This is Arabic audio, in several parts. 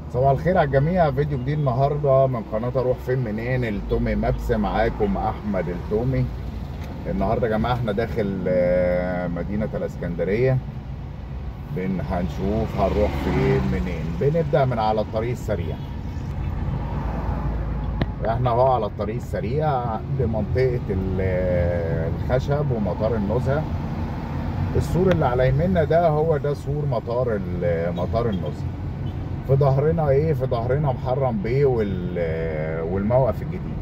صباح الخير على الجميع. فيديو جديد النهارده من قناه اروح فين منين التومي مابس. معاكم احمد التومي. النهارده يا جماعه احنا داخل مدينه الاسكندريه. هنشوف هنروح فين منين. بنبدا من على الطريق السريع. احنا اهو على الطريق السريع لمنطقه الخشب ومطار النزهه. السور اللي على يمنا ده هو ده سور مطار النزهه. في ظهرنا ايه؟ في ظهرنا محرم بيه والموقف الجديد.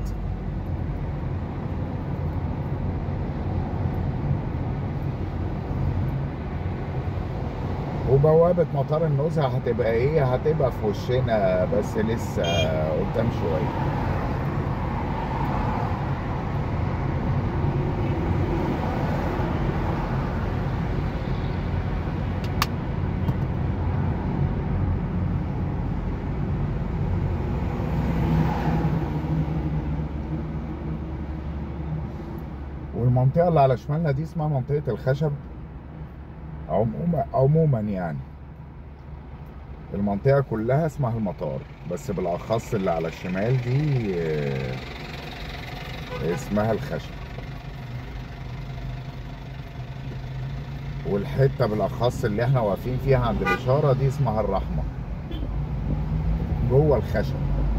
وبوابة مطار النزهة هتبقى ايه؟ هتبقى في وشنا بس لسه قدام شوية. والمنطقة اللي على شمالنا دي اسمها منطقة الخشب. عموما يعني المنطقة كلها اسمها المطار، بس بالأخص اللي على الشمال دي اسمها الخشب. والحتة بالأخص اللي احنا واقفين فيها عند الإشارة دي اسمها الرحمة جوه الخشب.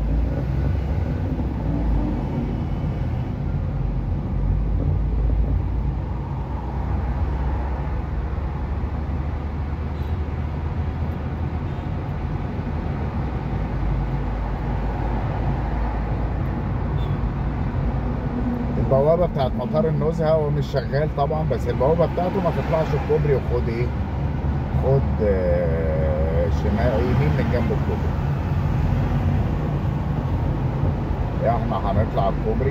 البوابة بتاعت مطار النزهة هو مش شغال طبعا، بس البوابة بتاعته ما تطلعش الكوبري وخد ايه؟ خد شمال يمين من جنب الكوبري. احنا هنطلع الكوبري.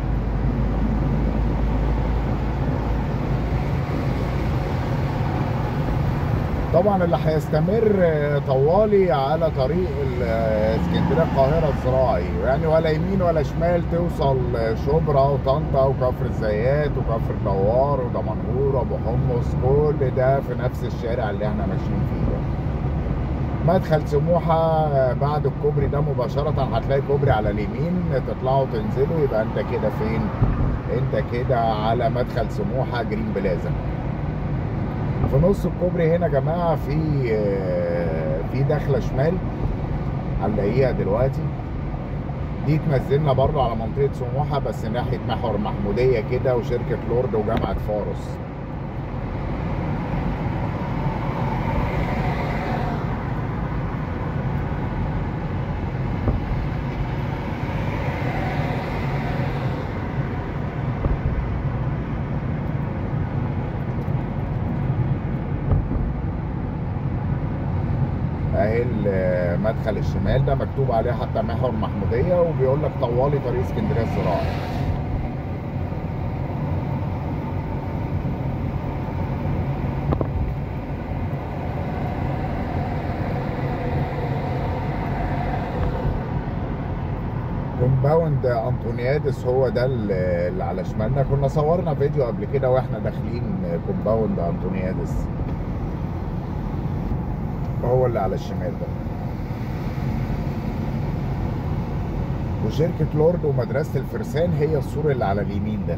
طبعا اللي هيستمر طوالي على طريق اسكندريه القاهره الزراعي، يعني ولا يمين ولا شمال توصل شبرا وطنطا وكفر الزيات وكفر دوار ودمنهور وابو حمص، كل ده في نفس الشارع اللي احنا ماشيين فيه ده. مدخل سموحه بعد الكوبري ده مباشره هتلاقي كوبري على اليمين، تطلعوا تنزلوا يبقى انت كده فين؟ انت كده على مدخل سموحه جرين بلازا. في نص الكوبري هنا يا جماعه في دخله شمال هنلاقيها دلوقتي. دي تنزلنا برضه على منطقه سموحه بس ناحيه محور محموديه كده وشركه لورد وجامعه فارس. اهي المدخل الشمال ده مكتوب عليه حتى محور محموديه، وبيقول لك طوالي طريق اسكندريه الزراعي. كومباوند انطونيادس هو ده اللي على شمالنا. كنا صورنا فيديو قبل كده واحنا داخلين كومباوند انطونيادس، هو اللي على الشمال ده. وشركة لورد ومدرسة الفرسان هي السور اللي على اليمين ده.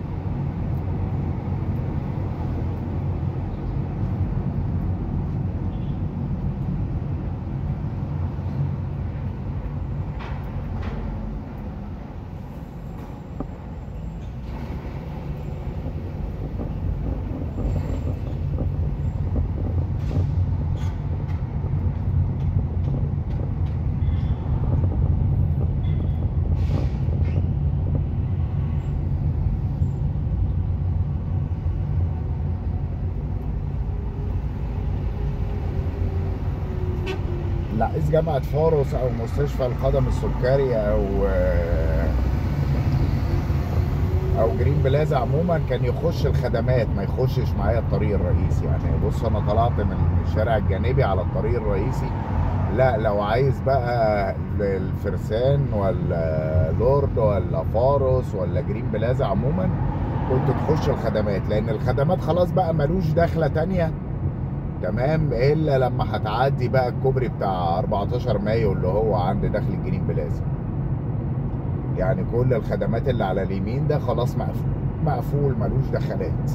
لا، إذ جامعة فاروس أو مستشفى القدم السكري أو جرين بلازا عموما كان يخش الخدمات، ما يخشش معايا الطريق الرئيسي. يعني بص أنا طلعت من الشارع الجانبي على الطريق الرئيسي. لا، لو عايز بقى الفرسان ولا لورد ولا فاروس ولا جرين بلازا عموما كنت تخش الخدمات، لأن الخدمات خلاص بقى ملوش دخلة تانية تمام، الا لما هتعدي بقى الكوبري بتاع 14 مايو اللي هو عند دخل الجرين بلازا. يعني كل الخدمات اللي على اليمين ده خلاص مقفول، مقفول ملوش دخلات.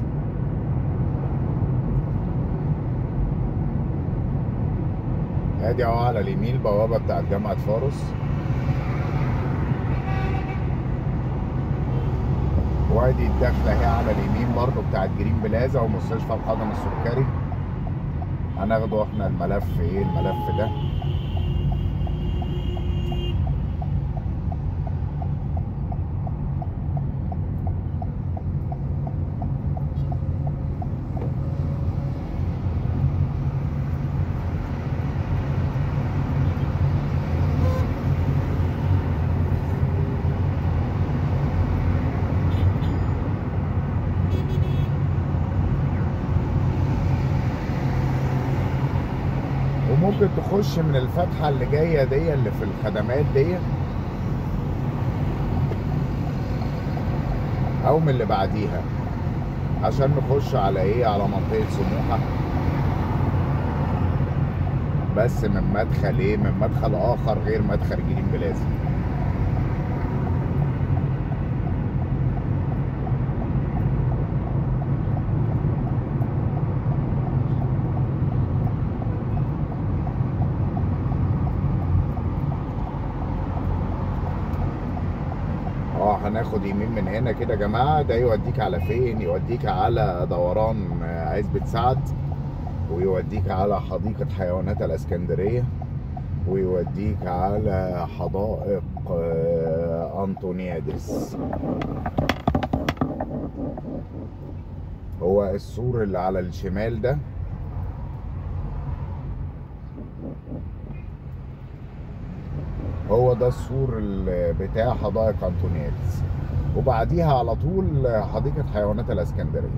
ادي اهو على اليمين البوابه بتاعت جامعه فاروس، وادي الدخله اهي على اليمين برضو بتاعت جرين بلازا ومستشفى القدم السكري. هناخده احنا الملف، ايه الملف ده؟ وممكن تخش من الفتحه اللي جايه دي اللي في الخدمات دي، او من اللي بعديها، عشان نخش على ايه، على منطقه سموحه، بس من مدخل ايه، من مدخل اخر غير مدخل جرين بلازا. هناخد يمين من هنا كده يا جماعه، ده يوديك على فين؟ يوديك على دوران عزبة سعد، ويوديك على حديقة حيوانات الاسكندرية، ويوديك على حدائق أنطونيادس. هو السور اللي على الشمال ده هو ده السور بتاع حدائق أنطونيادس، وبعديها على طول حديقة حيوانات الاسكندرية،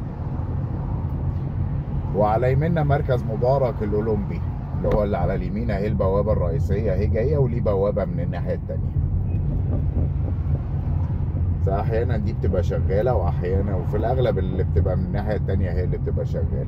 وعلى يميننا مركز مبارك الأولمبي اللي هو اللي على اليمين اهي. البوابة الرئيسية اهي جاية، وليه بوابة من الناحية التانية. فأحيانا دي بتبقى شغالة، وأحيانا وفي الأغلب اللي بتبقى من الناحية التانية هي اللي بتبقى شغالة.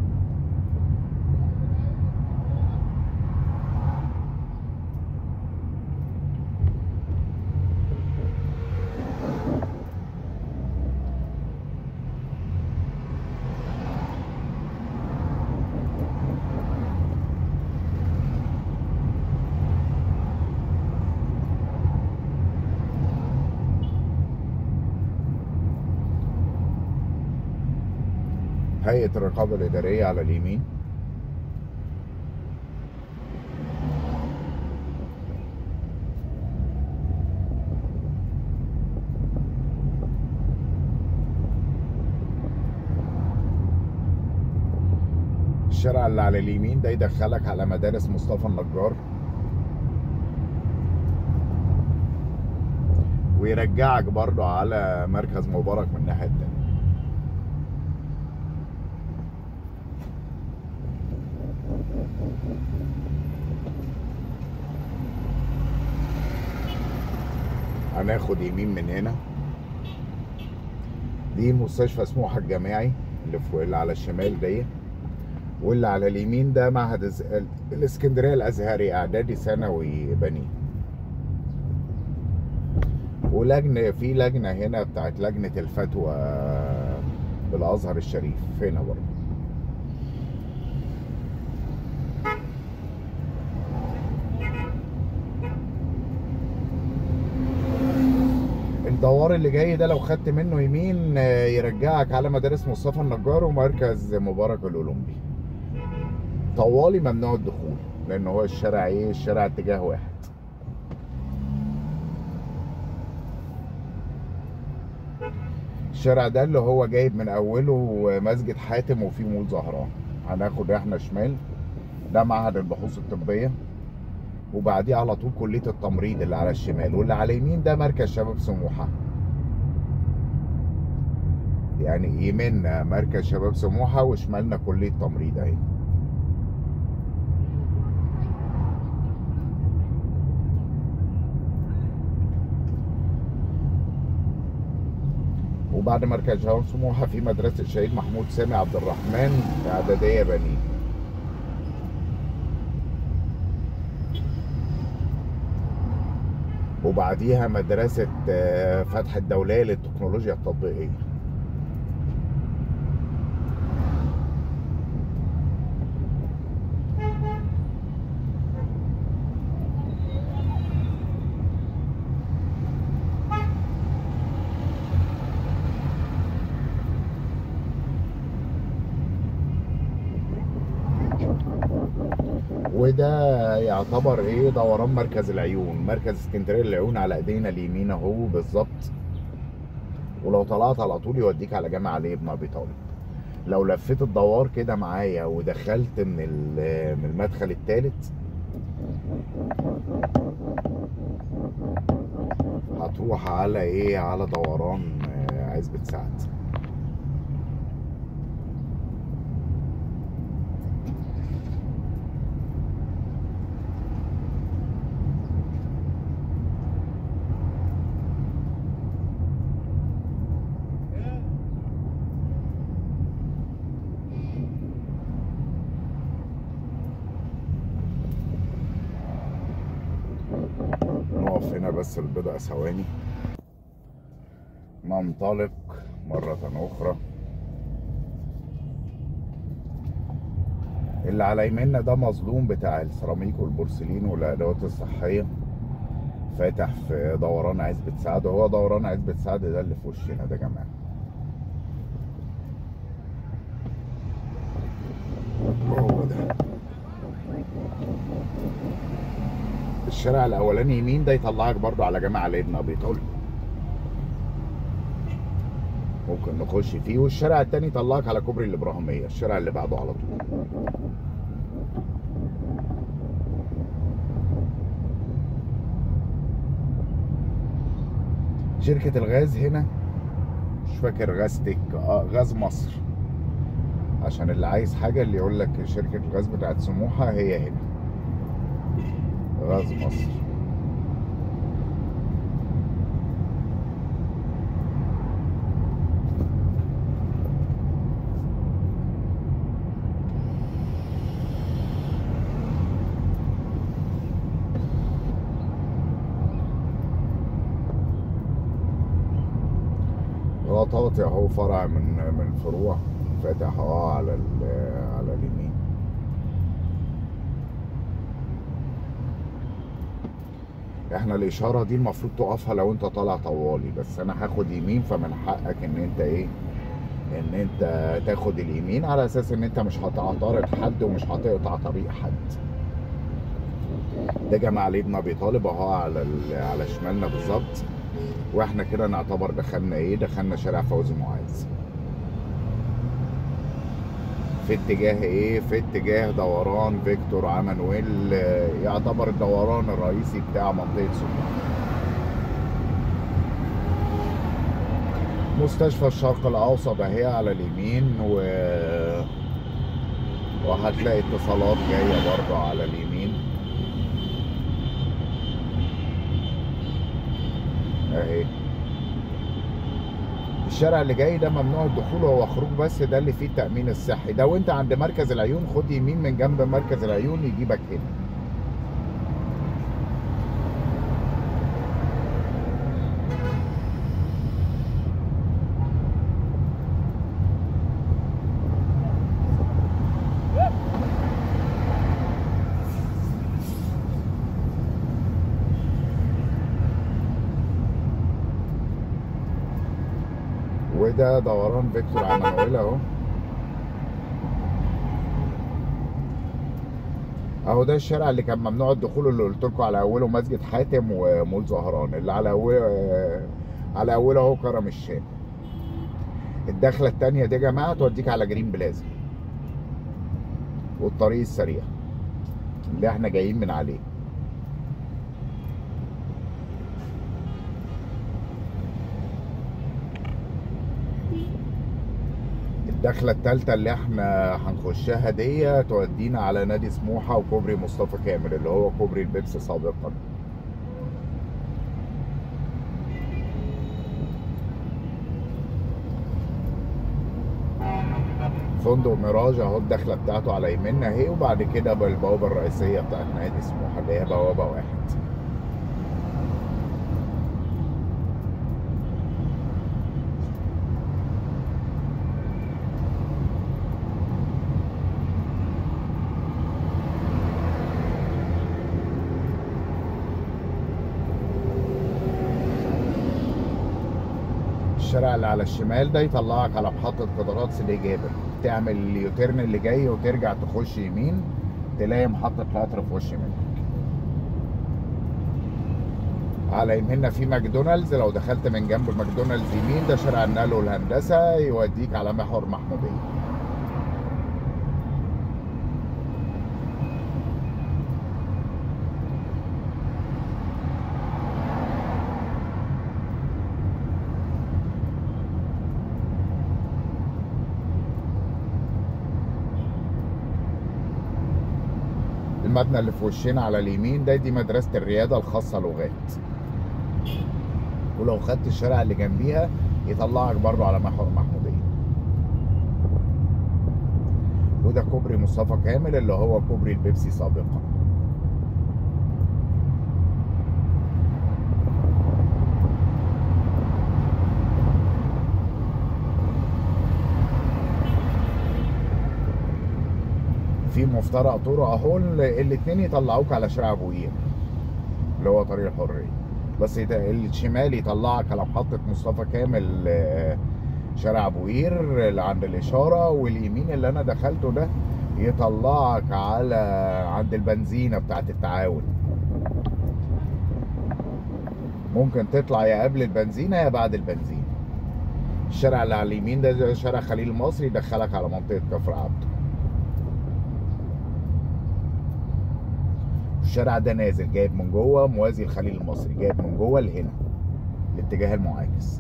هيئة الرقابة الإدارية على اليمين. الشارع اللي على اليمين ده يدخلك على مدارس مصطفى النجار، ويرجعك برضو على مركز مبارك من الناحية التانية. هناخد يمين من هنا، دي مستشفى سموحة الجامعي اللي على الشمال دي، واللي على اليمين ده معهد الاسكندرية الازهري اعدادي ثانوي بنين. ولجنة، في لجنة هنا بتاعت لجنة الفتوى بالازهر الشريف هنا برضه. الدوار اللي جاي ده لو خدت منه يمين يرجعك على مدارس مصطفى النجار ومركز مبارك الأولمبي. طوالي ممنوع الدخول، لان هو الشارع ايه، الشارع اتجاه واحد. الشارع ده اللي هو جايب من اوله مسجد حاتم وفيه مول زهران. هناخد احنا شمال، ده معهد البحوث الطبية، وبعديه على طول كلية التمريض اللي على الشمال، واللي على اليمين ده مركز شباب سموحة. يعني يميننا مركز شباب سموحة وشمالنا كلية تمريض اهي. وبعد مركز شباب سموحة في مدرسة الشهيد محمود سامي عبد الرحمن اعدادية بنين. وبعديها مدرسة فتح الدولية للتكنولوجيا التطبيقية. وده يعتبر ايه دوران مركز العيون، مركز اسكندريه للعيون على ايدينا اليمين اهو بالظبط. ولو طلعت على طول يوديك على جامع علي بن ابي طالب. لو لفيت الدوار كده معايا ودخلت من المدخل الثالث هتروح على ايه، على دوران عزبة سعد. نقف هنا بس لبضع ثواني، ننطلق مرة أخرى. اللي على يمنا ده مظلوم بتاع السيراميك والبورسلين والأدوات الصحية، فاتح في دوران عزبة سعد. وهو دوران عزبة سعد ده اللي في وشنا ده يا جماعة. هو ده الشارع الأولاني يمين، ده يطلعك برضو على جامع علي بن أبي طالب، ممكن نخش فيه. والشارع التاني يطلعك على كوبري الإبراهيمية، الشارع اللي بعده على طول. شركة الغاز هنا مش فاكر غاز تك، غاز مصر، عشان اللي عايز حاجة اللي يقول لك شركة الغاز بتاعت سموحة هي هنا غاز مصر. غطاطي اهو فرع من فروع فاتح اهو على اليمين. احنا الاشاره دي المفروض تقفها لو انت طالع طوالي، بس انا هاخد يمين، فمن حقك ان انت ايه، ان انت تاخد اليمين على اساس ان انت مش هتعترض حد ومش هتقطع طريق حد. ده جامع علي بن ابي طالب اهو على شمالنا بالظبط. واحنا كده نعتبر دخلنا ايه، دخلنا شارع فوزي معاذ. في اتجاه ايه، في اتجاه دوران فيكتور عمانويل، يعتبر الدوران الرئيسي بتاع منطقة سموحة. مستشفى الشرق الاوسط اهي على اليمين، وهتلاقي اتصالات جاية برضه على اليمين اهي. الشارع اللي جاي ده ممنوع الدخول، هو خروج بس، ده اللي فيه التأمين الصحي ده. وانت عند مركز العيون خد يمين من جنب مركز العيون يجيبك هنا. وده دوران فيكتور عمانويل اهو. اهو ده الشارع اللي كان ممنوع الدخول، اللي قلت لكم على اوله مسجد حاتم ومول زهران، اللي على اوله اهو كرم الشام. الدخله الثانيه دي يا جماعه توديك على جرين بلازا والطريق السريع اللي احنا جايين من عليه. الدخله الثالثه اللي احنا هنخشها دي تودينا على نادي سموحه وكوبري مصطفى كامل اللي هو كوبري البيبسي سابقا. فندق ميراج اهو الدخله بتاعته على يمنا اهي، وبعد كده بالبوابه الرئيسيه بتاعت نادي سموحه اللي هي بوابه واحد. الشارع اللي على الشمال ده يطلعك على محطة قطارات سيدي جابر، تعمل اليوتيرن اللي جاي وترجع تخش يمين تلاقي محطة قطر في وش منك. على يميننا في ماكدونالدز، لو دخلت من جنب ماكدونالدز يمين ده شارع النقل والهندسة يوديك على محور محمودية. المبنى اللي في وشنا على اليمين ده دي مدرسة الريادة الخاصة لغات، ولو خدت الشارع اللي جنبيها يطلعك برضو على محور محمودية. وده كوبري مصطفى كامل اللي هو كوبري البيبسي سابقا. في مفترق طرق اهو الاتنين يطلعوك على شارع ابو قير اللي هو طريق الحرية، بس الشمال يطلعك على محطة مصطفى كامل شارع ابو قير اللي عند الاشارة، واليمين اللي انا دخلته ده يطلعك على عند البنزينة بتاعت التعاون. ممكن تطلع يا قبل البنزينة يا بعد البنزينة. الشارع اللي على اليمين ده شارع خليل المصري يدخلك على منطقة كفر عبده. الشارع ده نازل جايب من جوه موازي الخليل المصري، جايب من جوه لهنا الاتجاه المعاكس.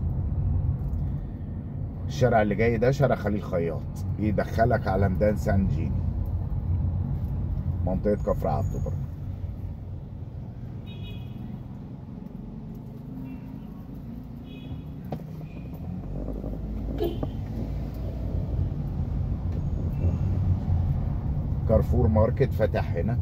الشارع اللي جاي ده شارع خليل خياط يدخلك على ميدان سان جيني منطقة كفر عبده برضه. كارفور ماركت فتح هنا.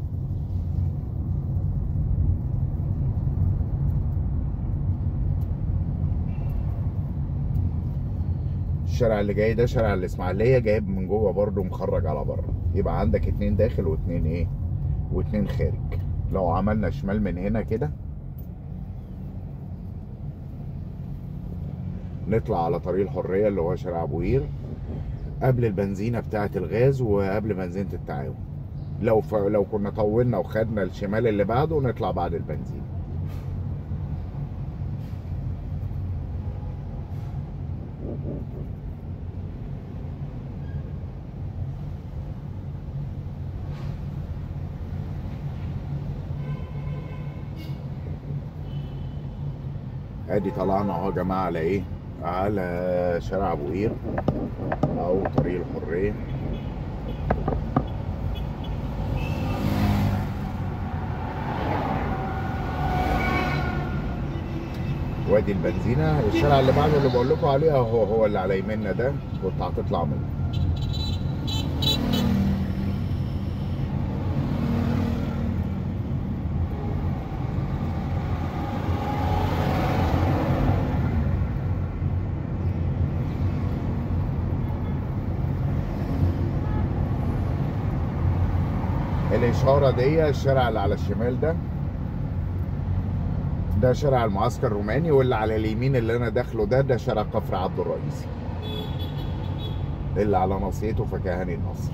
الشارع اللي جاي ده شارع الاسماعيليه جايب من جوه برضه مخرج على بره، يبقى عندك اتنين داخل واتنين ايه واتنين خارج. لو عملنا شمال من هنا كده نطلع على طريق الحريه اللي هو شارع ابو قير قبل البنزينه بتاعه الغاز وقبل بنزينه التعاون. لو كنا طولنا وخدنا الشمال اللي بعده نطلع بعد البنزينه. ادي طلعنا اهو يا جماعه على ايه؟ على شارع ابو قير او طريق الحريه. وادي البنزينه. الشارع اللي بعده اللي بقول لكم عليه هو اللي على يميننا ده كنت هتطلع منه. الاشاره دي الشارع اللي على الشمال ده شارع المعسكر الروماني، واللي على اليمين اللي انا داخله ده شارع كفر عبده الرئيسي اللي على ناصيته فكهاني النصر.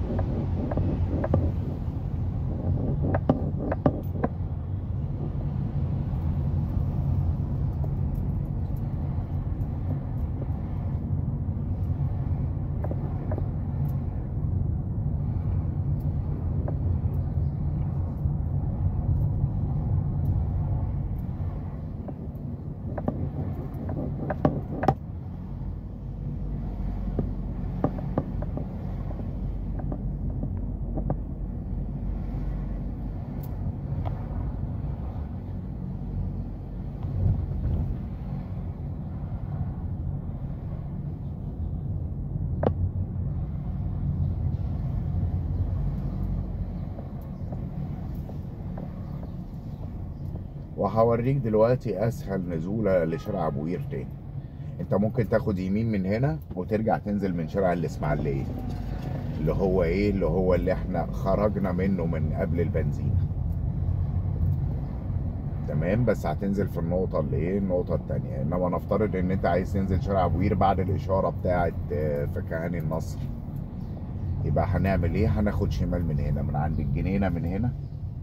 وهوريك دلوقتي اسهل نزوله لشارع ابو قير تاني. انت ممكن تاخد يمين من هنا وترجع تنزل من شارع الاسماعيليه اللي هو ايه اللي احنا خرجنا منه من قبل البنزينه. تمام، بس هتنزل في النقطة اللي ايه، النقطة التانية. انما نفترض ان انت عايز تنزل شارع ابو قير بعد الاشارة بتاعة فكهاني النصر، يبقى هنعمل ايه؟ هناخد شمال من هنا، من عند الجنينة من هنا،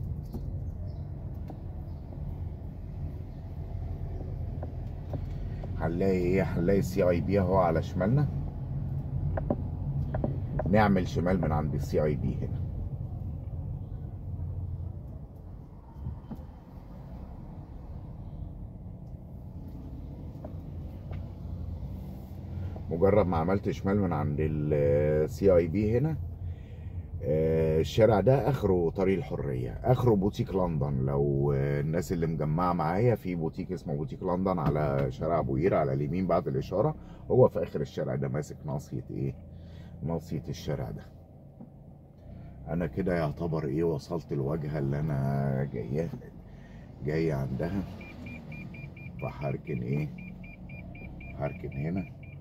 هنلاقي ايه؟ هنلاقي السي اي بي اهو على شمالنا. نعمل شمال من عند السي اي بي هنا. مجرد ما عملت شمال من عند السي اي بي هنا، الشارع ده اخره طريق الحريه، اخره بوتيك لندن. لو الناس اللي مجمعه معايا، في بوتيك اسمه بوتيك لندن على شارع ابو قير على اليمين بعد الاشاره، هو في اخر الشارع ده ماسك ناصيه ايه، ناصيه الشارع ده. انا كده يعتبر ايه، وصلت الواجهه اللي انا جاي عندها. فهركن ايه، هركن هنا.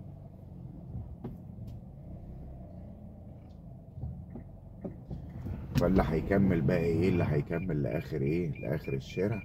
فاللي هيكمل بقى ايه، اللي هيكمل لاخر ايه، لاخر الشارع،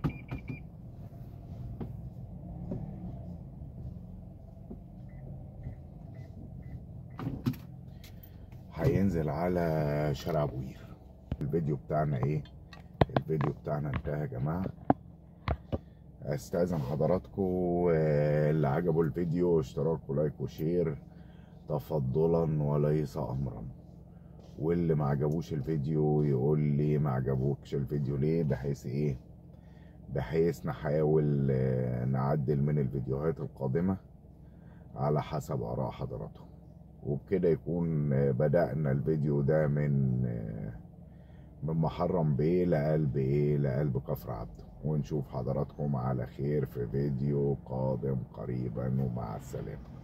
هينزل على شارع ابو قير. الفيديو بتاعنا ايه، الفيديو بتاعنا انتهى يا جماعه. استاذن حضراتكم اللي عجبه الفيديو اشتراك ولايك وشير تفضلا وليس امرا، واللي ما عجبوش الفيديو يقول لي ما عجبوكش الفيديو ليه، بحيث ايه، بحيث نحاول نعدل من الفيديوهات القادمه على حسب اراء حضراتكم. وبكده يكون بدأنا الفيديو ده من محرم بيه لقلب ايه، لقلب كفر عبده. ونشوف حضراتكم على خير في فيديو قادم قريبا، ومع السلامة.